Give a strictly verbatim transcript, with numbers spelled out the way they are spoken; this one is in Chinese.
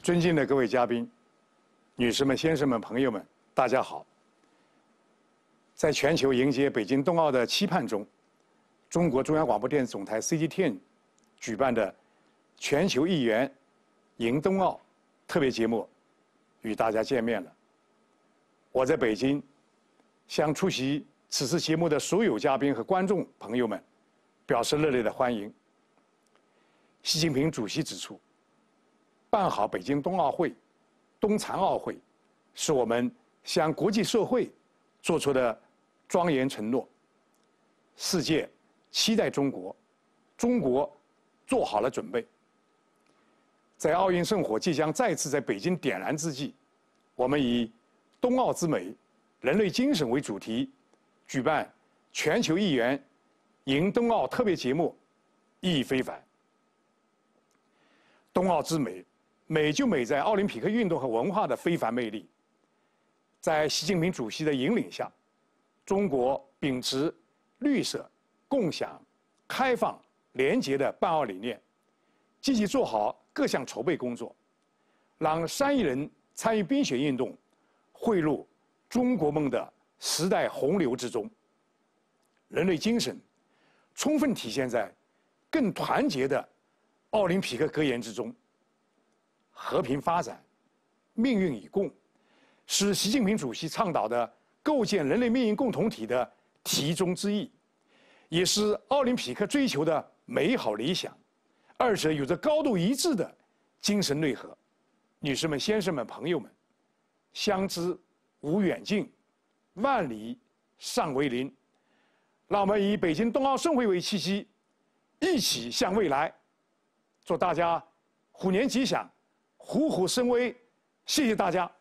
尊敬的各位嘉宾、女士们、先生们、朋友们，大家好！在全球迎接北京冬奥的期盼中，中国中央广播电视总台 C G Ten 举办的全球一员迎冬奥特别节目与大家见面了。我在北京向出席此次节目的所有嘉宾和观众朋友们表示热烈的欢迎。习近平主席指出，办好北京冬奥会、冬残奥会，是我们向国际社会做出的庄严承诺。世界期待中国，中国做好了准备。在奥运圣火即将再次在北京点燃之际，我们以“冬奥之美，人类精神”为主题，举办全球一员迎冬奥特别节目，意义非凡。冬奥之美，美就美在奥林匹克运动和文化的非凡魅力。在习近平主席的引领下，中国秉持绿色、共享、开放、廉洁的办奥理念，积极做好各项筹备工作，让三亿人参与冰雪运动，汇入中国梦的时代洪流之中。人类精神充分体现在更团结的奥林匹克格言之中。和平发展，命运与共，是习近平主席倡导的构建人类命运共同体的题中之意，也是奥林匹克追求的美好理想。二者有着高度一致的精神内核。女士们、先生们、朋友们，相知无远近，万里尚为邻。让我们以北京冬奥盛会为契机，一起向未来。祝大家虎年吉祥，虎虎生威！谢谢大家。